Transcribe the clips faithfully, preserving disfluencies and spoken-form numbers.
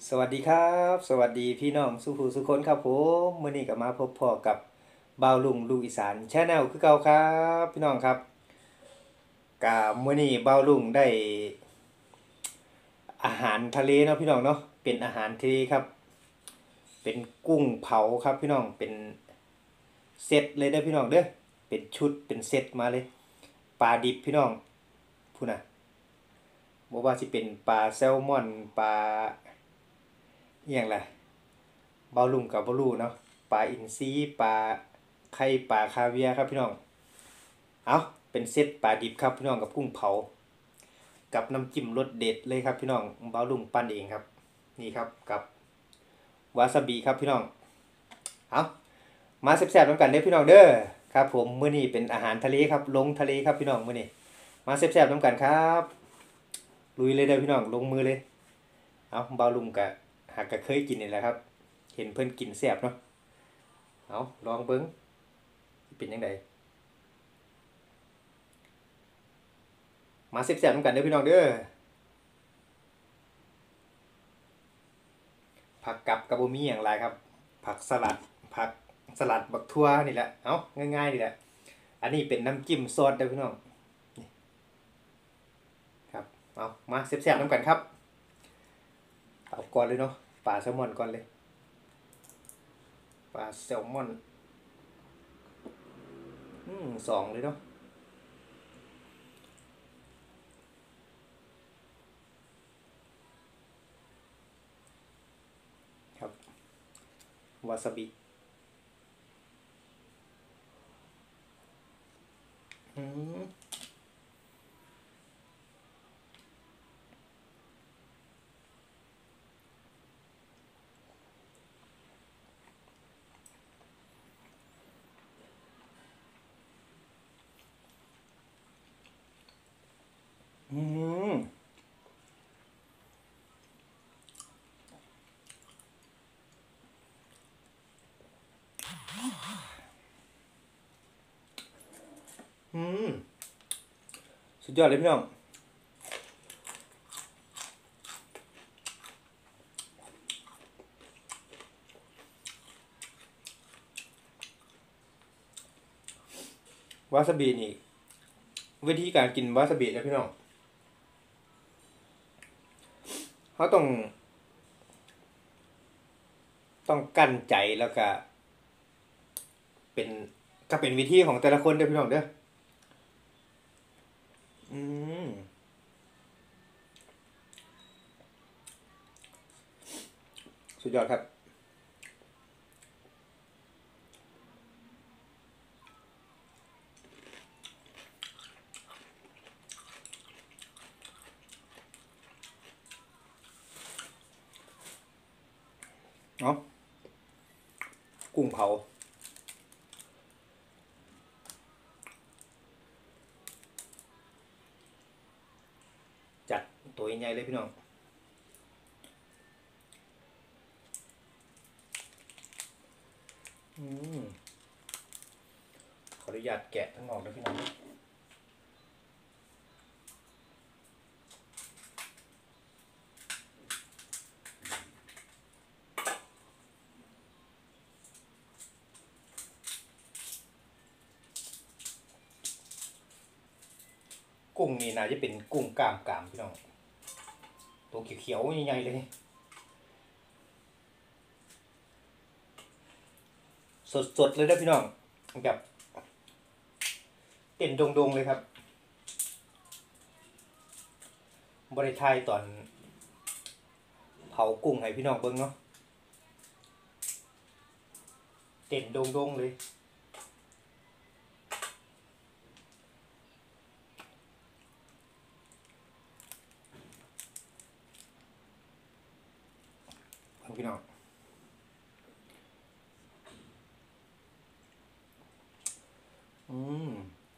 สวัสดีครับสวัสดีพี่น้องสุภูสุคนครับผมมื้อนี้ก็มาพบพ่อกับบ่าวลุงลูกอีสานแชนแนลคือเก่าครับพี่น้องครับกะมื้อนี้บ่าวลุงได้อาหารทะเลเนาะพี่น้องเนาะเป็นอาหารทะเลครับเป็นกุ้งเผาครับพี่น้องเป็นเซตเลยเด้อพี่น้องเด้อเป็นชุดเป็นเซตมาเลยปลาดิบพี่น้องพูดน่ะบ่ว่าสิเป็นปลาแซลมอนปลาอหย่างไรบ่าวลุงกับบ่รู้เนาะปลาอินทรีปลาไข่ปลาคาเวียร์ครับพี่น้องเอาเป็นเซตปลาดิบครับพี่น้องกับกุ้งเผากับน้ำจิ้มรสเด็ดเลยครับพี่น้องบ่าวลุงปั้นเองครับนี่ครับกับวาซาบิครับพี่น้องเอามาแซ่บๆน้ำกันเด้อพี่น้องเด้อครับผมมื้อนี้เป็นอาหารทะเลครับลงทะเลครับพี่น้องมื้อนี้มาแซ่บๆน้ำกันครับลุยเลยเด้อพี่น้องลงมือเลยเอาบ่าวลุงกะหากกะเคยกินนี่แหละครับเห็นเพิ่นกินแซ่บเนาะเอาลองเบิ่งเป็นยังไงมาแซ่บๆน้ำกันเด้อพี่น้องเด้อผักกับกระบ่มีอย่างไรครับผักสลัดผักสลัดบักทั่วนี่แหละเอาง่ายๆนี่แหละอันนี้เป็นน้ำจิ้มซอสเด้อพี่น้องนี่ครับเอามาแซ่บๆน้ำกันครับเอาก่อนเลยเนาะปลาแซลมอนก่อนเลยปลาแซลมอนอืมสองเลยเนาะครับวาซาบิอืมอืมอืมสุดยอดเลยพี่น้องวาซาบินี่วิธีการกินวาซาบินะพี่น้องเขาต้องต้องกั้นใจแล้วก็เป็นก็เป็นวิธีของแต่ละคนเด้อพี่น้องเด้ออืมสุดยอดครับเนาะกุ้งเผาจัดตัวใหญ่ๆเลยพี่น้องอืมขออนุญาตแกะทั้งออกนะพี่น้องกุ้งนี่น่าจะเป็นกุ้งกล้ามกรามพี่น้องตัวเขียวๆใหญ่ๆเลยสดๆเลยนะพี่น้องแบบเต้นโดงๆเลยครับบริไทยตอนเผากุ้งให้พี่น้องเบิ่งเนาะเต้นโดงๆเลยพี่น้องอืม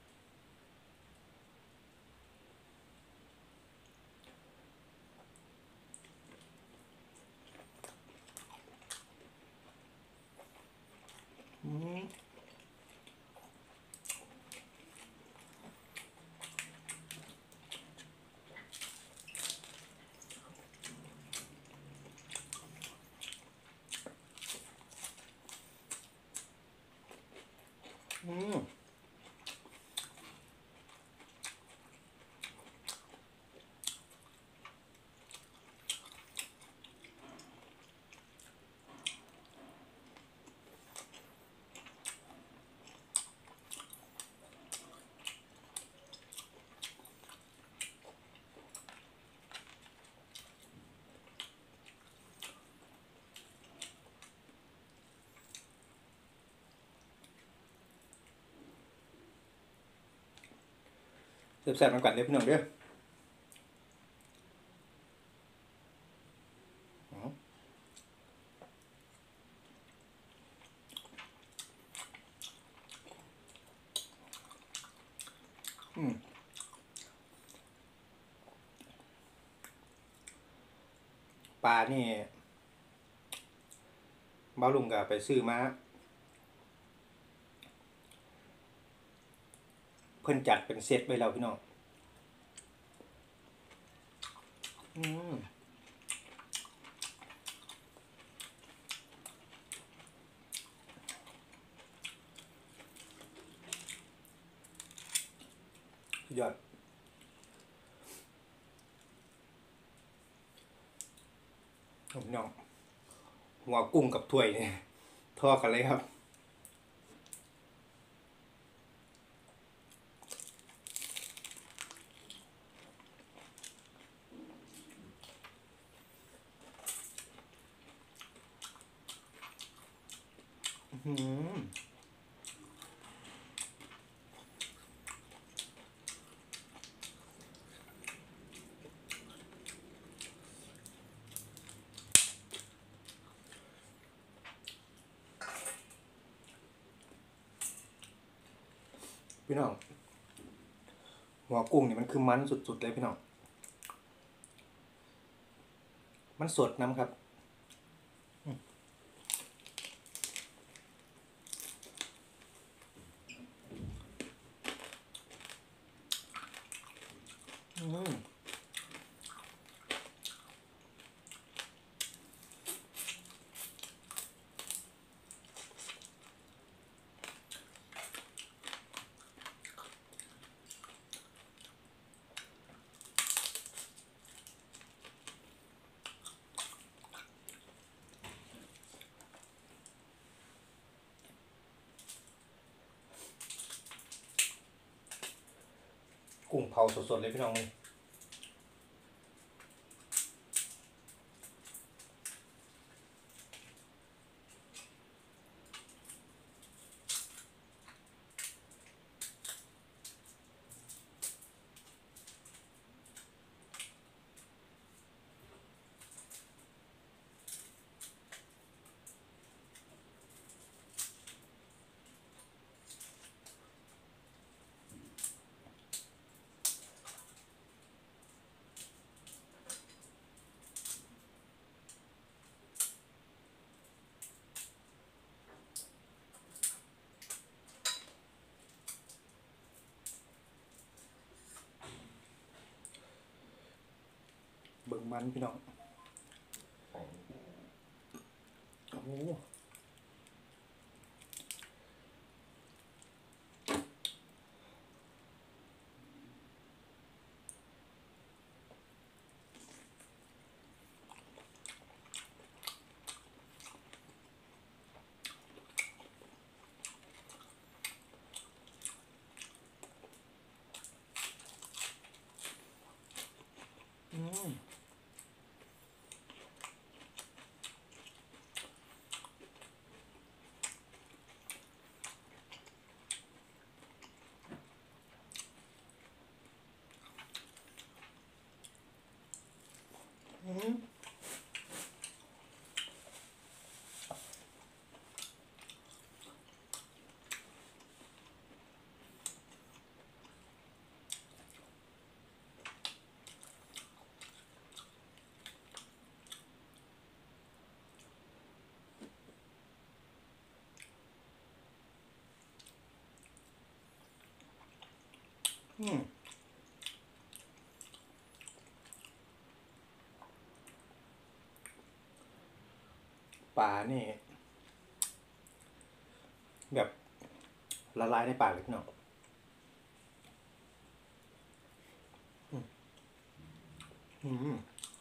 อืมแซ่บๆกันเด้อพี่น้องเด้ออืมปลานี่บ้าวลุงก็ไปซื้อมาเพิ่นจัดเป็นเซตไว้แล้วพี่น้องอืมยอดพี่น้องหัวกุ้งกับถ้วยเนี่ยทอดกันเลยครับอืมพี่น้องหัวกุ้งนี่มันคือมันสุดๆเลยพี่น้องมันสดน้ำครับอืมกุ้งเผาสดๆเลยพี่น้องเลยเบิ่งมันพี่น้องโอ้โหอืมอืมอืมปลานี่แบบละลายในปากเลยพี่น้องอืม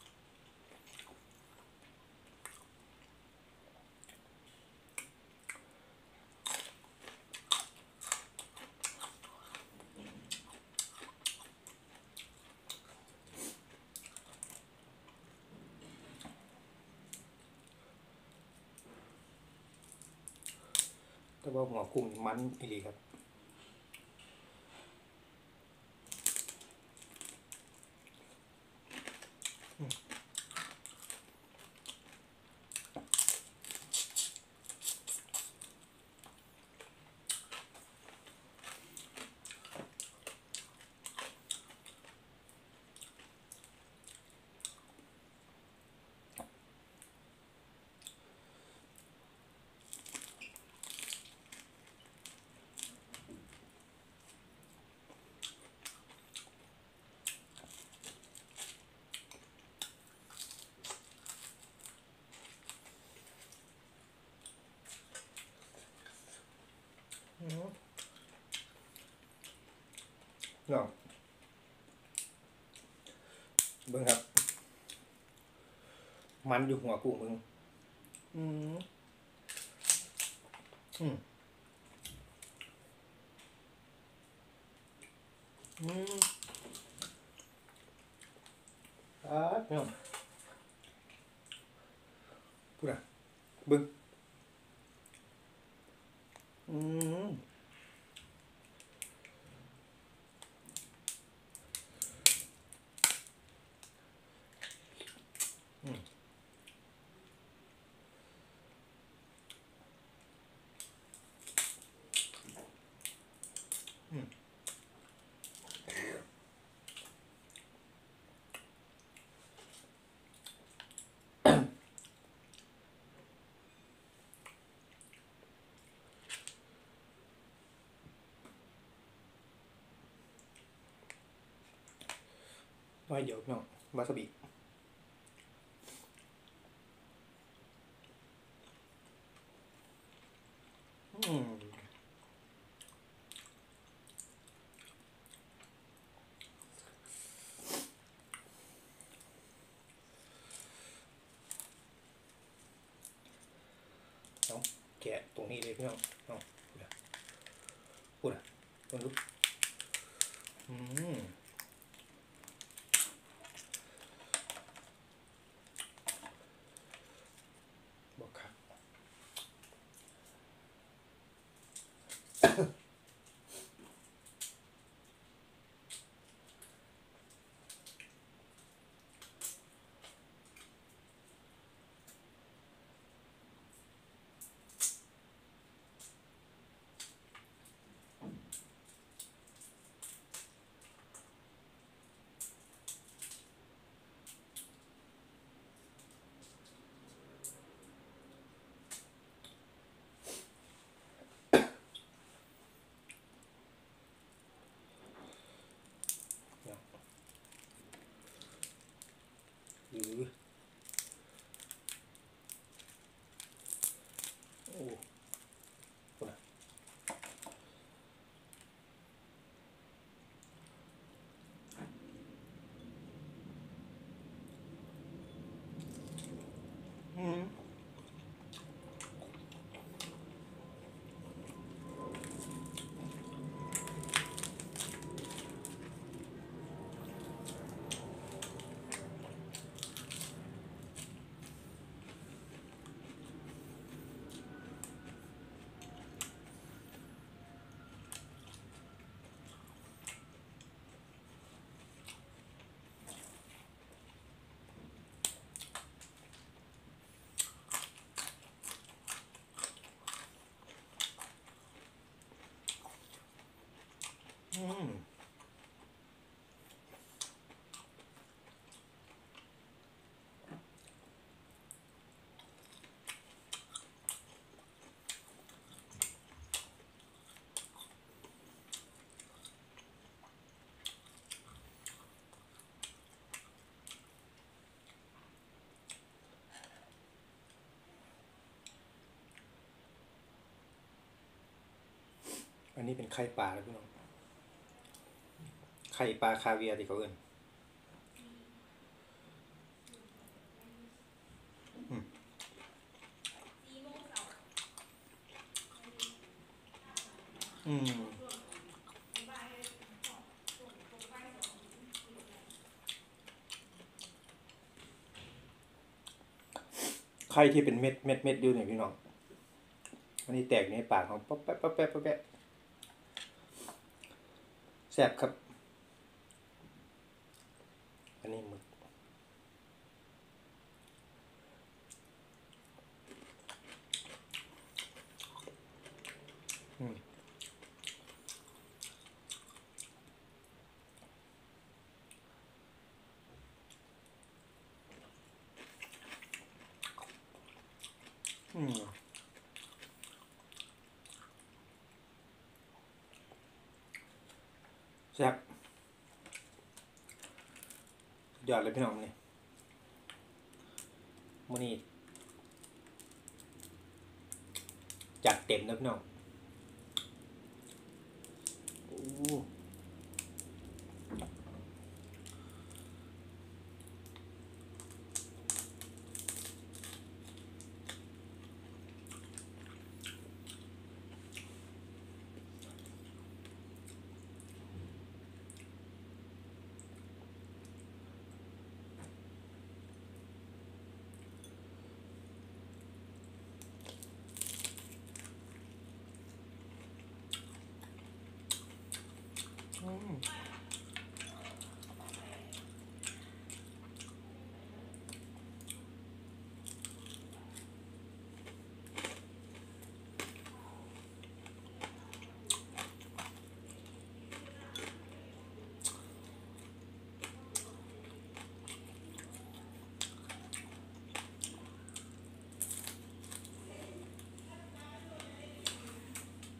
แต่ว่าหัวกุ้งมันอีหลีครับลองเบิ่งครับมันอยู่หัวกุ้งมึงอืมอืมอืมอ่าพี่น้องพูดอ่ะเบิ่งอืมอืมอืมน้อยเดี๋ยวพี่น้องวาซาบิอืมเอาแกะตรงนี้เลยพี่น้องเอาพูดอ่ะพูดอ่ะลองดูอืมบอกครับหรือโอ้พูดอ่ะอืมอืมอันนี้เป็นไข่ปลาแล้วพี่น้องไข่ปลาคาเวียร์ที่เขาเอิ้นอืมอืมไข่ที่เป็นเม็ดเม็ดเม็ดอยู่เนี่ยพี่น้องอันนี้แตกในปากของป๊อปแป๊ะป๊อปแป๊ะป๊อปแป๊ะแซ่บครับอันนี้หมึกอืมอืมแซ่บยอดเลยพี่น้องนี่มื้อนี้จัดเต็มนะพี่น้องโอ้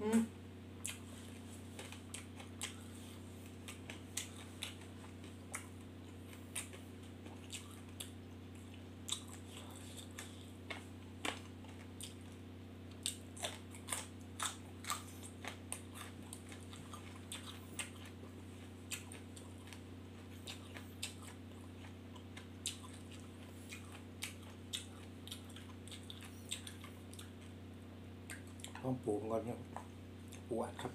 ต้องปรุงก่อนเนี่ยปวดครับ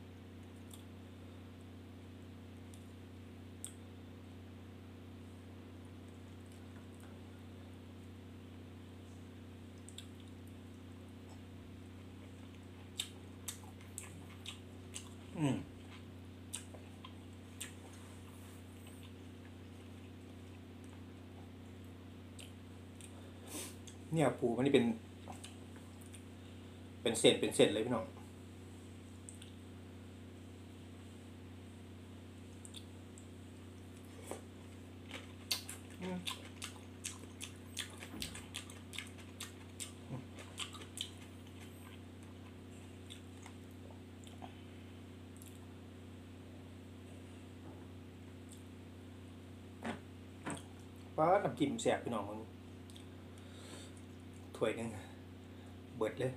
อืมเนี่ยปูมันนี่เป็นเป็นเศษเป็นเศษเลยพี่น้องป้าน้ำจิ้มแสบพี่น้องมันถ้วยหนึ่งเบิดเลย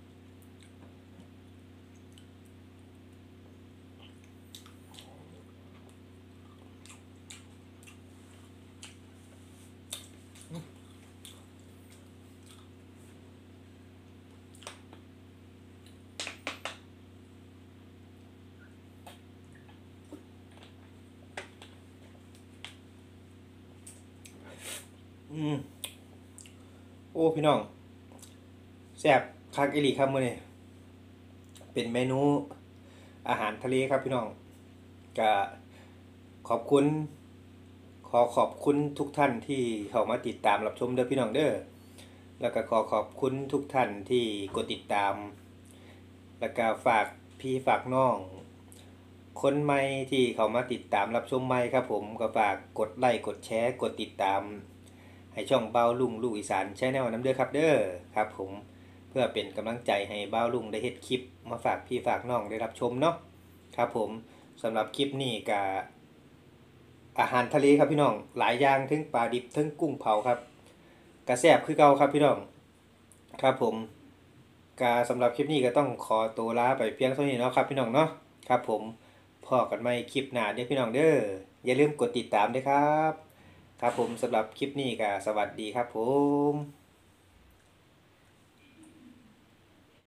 อืมโอ้พี่น้องแซ่บคักอีหลีครับมื้อนี้เป็นเมนูอาหารทะเลครับพี่น้องก็ขอบคุณขอขอบคุณทุกท่านที่เข้ามาติดตามรับชมเด้อพี่น้องเด้อแล้วก็ขอขอบคุณทุกท่านที่กดติดตามแล้วก็ฝากพี่ฝากน้องคนใหม่ที่เข้ามาติดตามรับชมใหม่ครับผมก็ฝากกดไลค์กดแชร์กดติดตามให้ช่องเบาลุงลูกอีสานแชนแนลน้ำเด้อครับเด้อครับผมเพื่อเป็นกำลังใจให้เบาลุงได้เฮ็ดคลิปมาฝากพี่ฝากน้องได้รับชมเนาะครับผมสำหรับคลิปนี้ก็อาหารทะเลครับพี่น้องหลายอย่างทั้งปลาดิบทั้งกุ้งเผาครับกระแซบคือเก่าครับพี่น้องครับผมกาสำหรับคลิปนี้ก็ต้องขอตัวลาไปเพียงเท่านี้เนาะครับพี่น้องเนาะครับผมพอกันใหม่คลิปหน้าเด้อพี่น้องเด้ออย่าลืมกดติดตามด้วยครับครับผมสำหรับคลิปนี้ก็สวัสดีครับผม